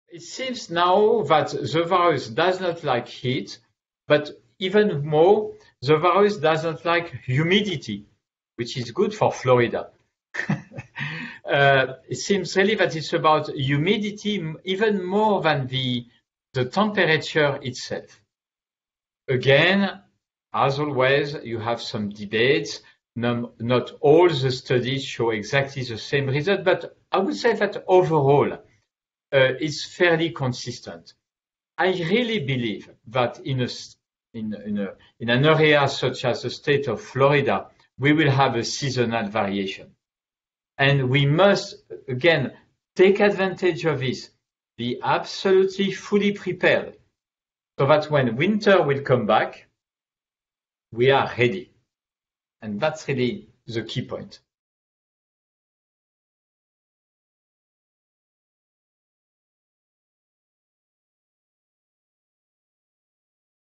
It seems now that the virus does not like heat, but even more, the virus does not like humidity, which is good for Florida. It seems really that it's about humidity even more than the temperature itself. Again, as always, you have some debates. Not all the studies show exactly the same result, but I would say that overall, it's fairly consistent. I really believe that in an area such as the state of Florida, we will have a seasonal variation. And we must, again, take advantage of this, be absolutely fully prepared, so that when winter will come back, we are ready. And that's really the key point.